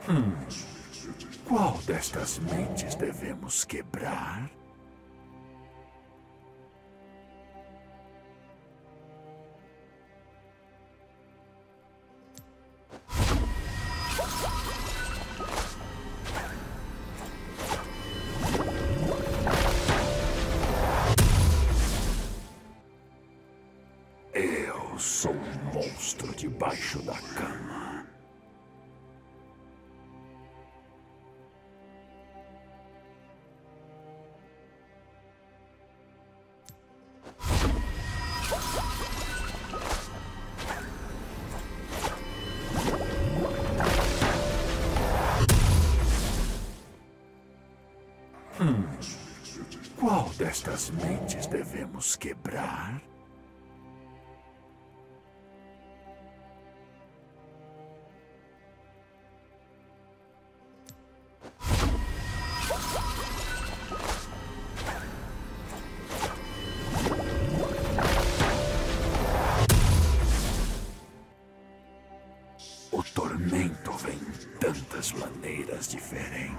Qual destas mentes devemos quebrar? Eu sou um monstro debaixo da cama. Qual destas mentes devemos quebrar? O tormento vem em tantas maneiras diferentes.